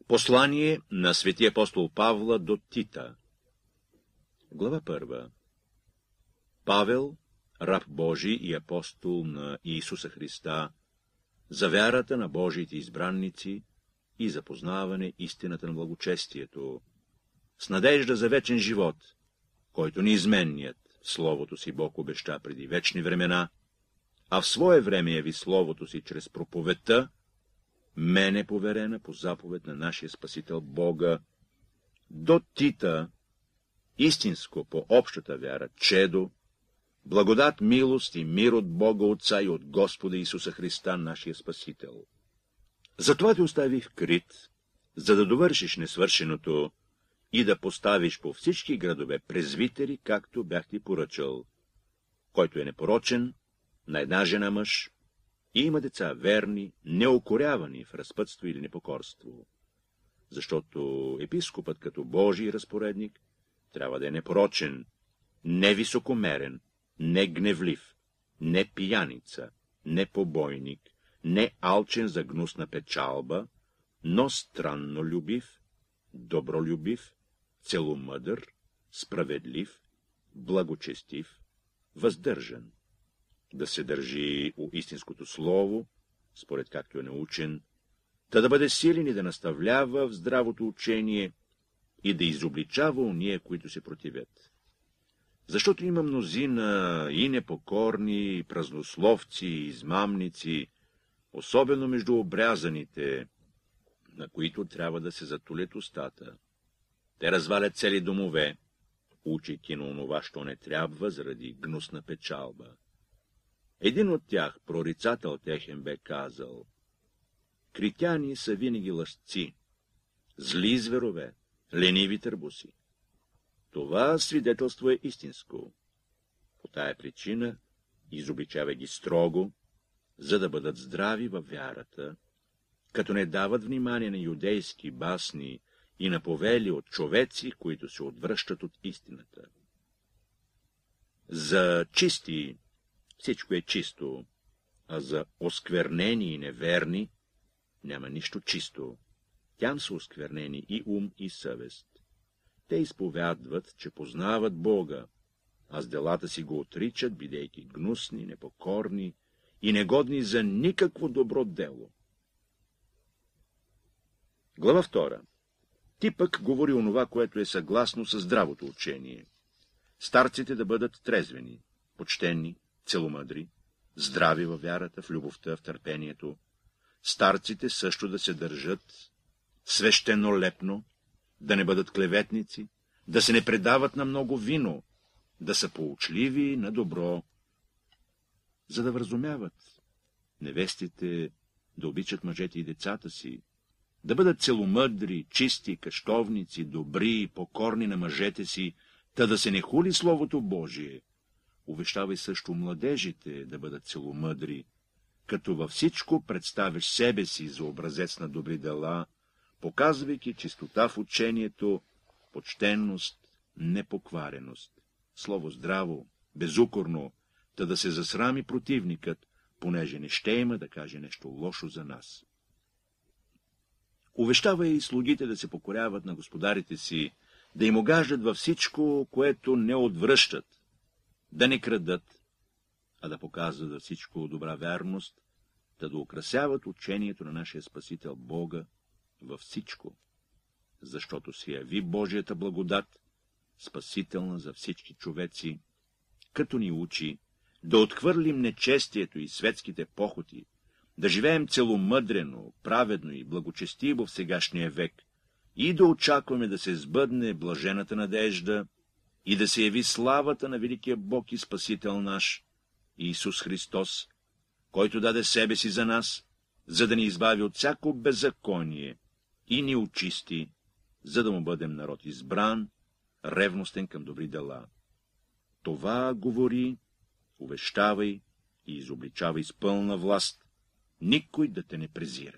Послание на светия апостол Павла до Тита. Глава 1. Павел, раб Божий и апостол на Иисуса Христа, за вярата на Божиите избранници и за познаване истината на благочестието, с надежда за вечен живот, който неизменният в Словото си Бог обеща преди вечни времена, а в свое време яви Словото си чрез проповедта, мене поверена по заповед на нашия Спасител Бога, до Тита, истинско по общата вяра, чедо, благодат, милост и мир от Бога Отца и от Господа Исуса Христа, нашия Спасител. Затова те оставих крит, за да довършиш несвършеното и да поставиш по всички градове презвитери, както бях ти поръчал, който е непорочен, на една жена мъж, и има деца верни, неокорявани в разпътство или непокорство. Защото епископът като Божий разпоредник трябва да е непорочен, не високомерен, не гневлив, не пияница, не побойник, не алчен за гнусна печалба, но страннолюбив, добролюбив, целомъдър, справедлив, благочестив, въздържан, да се държи у истинското слово, според както е научен, да бъде силен и да наставлява в здравото учение и да изобличава уния, които се противят. Защото има мнозина и непокорни, и празнословци, и измамници, особено между обрязаните, на които трябва да се затулят устата. Те развалят цели домове, учейки на онова, що не трябва, заради гнусна печалба. Един от тях, прорицател техен, бе казал: критяни са винаги лъжци, зли зверове, лениви търбуси. Това свидетелство е истинско. По тая причина изобличава ги строго, за да бъдат здрави във вярата, като не дават внимание на юдейски басни и на повели от човеци, които се отвръщат от истината. За чисти всичко е чисто, а за осквернени и неверни няма нищо чисто. Тям са осквернени и ум, и съвест. Те изповядват, че познават Бога, а с делата си го отричат, бидейки гнусни, непокорни и негодни за никакво добро дело. Глава 2. Ти пък говори онова, което е съгласно със здравото учение. Старците да бъдат трезвени, почтени, целомъдри, здрави във вярата, в любовта, в търпението. Старците също да се държат свещенолепно, да не бъдат клеветници, да се не предават на много вино, да са поучливи на добро, за да вразумяват невестите, да обичат мъжете и децата си, да бъдат целомъдри, чисти, къщовници, добри и покорни на мъжете си, та да се не хули Словото Божие. Увещавай също младежите да бъдат целомъдри, като във всичко представиш себе си за образец на добри дела, показвайки чистота в учението, почтенност, непоквареност, слово здраво, безукорно, та да се засрами противникът, понеже не ще има да каже нещо лошо за нас. Увещавай и слугите да се покоряват на господарите си, да им угаждат във всичко, което не отвръщат, да не крадат, а да показват във всичко добра вярност, да украсяват учението на нашия Спасител Бога във всичко, защото се яви Божията благодат, спасителна за всички човеци, като ни учи да отхвърлим нечестието и светските похоти, да живеем целомъдрено, праведно и благочестиво в сегашния век и да очакваме да се сбъдне блажената надежда и да се яви славата на великия Бог и Спасител наш, Иисус Христос, който даде себе си за нас, за да ни избави от всяко беззаконие и ни очисти, за да му бъдем народ избран, ревностен към добри дела. Това говори, увещавай и изобличавай с пълна власт, никой да те не презира.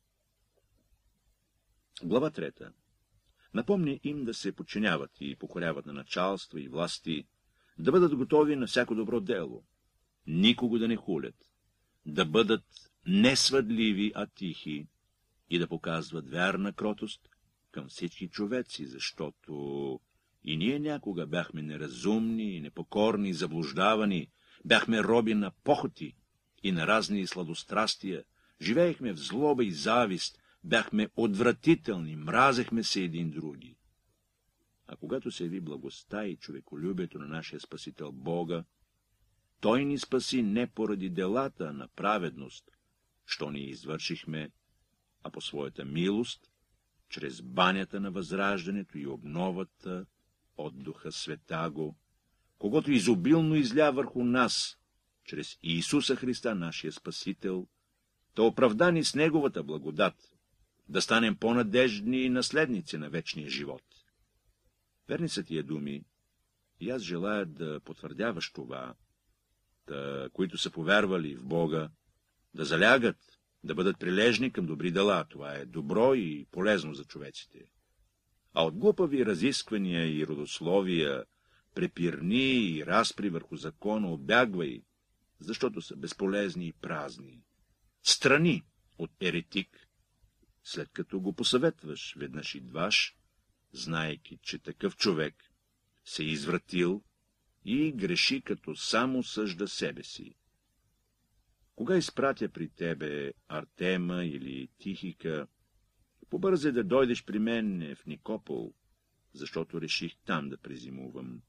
Глава 3. Напомни им да се подчиняват и покоряват на началства и власти, да бъдат готови на всяко добро дело, никого да не хулят, да бъдат не свъдливи, а тихи, и да показват вярна кротост към всички човеци, защото и ние някога бяхме неразумни, непокорни, заблуждавани, бяхме роби на похоти и на разни сладострастия, живеехме в злоба и завист, бяхме отвратителни, мразехме се един други. А когато се яви благостта и човеколюбието на нашия Спасител Бога, Той ни спаси не поради делата на праведност, що ни извършихме, а по своята милост, чрез банята на възраждането и обновата от Духа Святаго, когото изобилно изля върху нас, чрез Иисуса Христа, нашия Спасител, да оправдани с Неговата благодат, да станем по-надеждни наследници на вечния живот. Верни са тия думи, и аз желая да потвърдяваш това, които са повярвали в Бога, да залягат, да бъдат прилежни към добри дела. Това е добро и полезно за човеците. А от глупави разисквания и родословия, препирни и разпри върху закона обягвай, защото са безполезни и празни. Страни от еретик, след като го посъветваш веднъж и дваш, знаейки, че такъв човек се извратил и греши, като само съжда себе си. Кога изпратя при тебе Артема или Тихика, побързай да дойдеш при мен в Никопол, защото реших там да презимувам.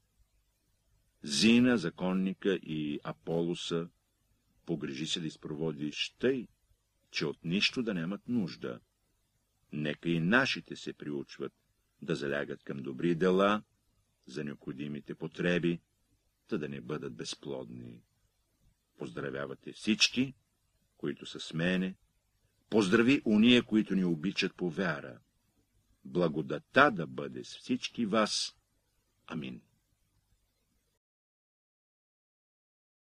Зина, законника и Аполоса, погрежи се да изпроводиш тъй, че от нищо да нямат нужда. Нека и нашите се приучват да залягат към добри дела, за необходимите потреби, да не бъдат безплодни. Поздравявате всички, които са с мене. Поздрави уния, които ни обичат по вяра. Благодата да бъде с всички вас. Амин.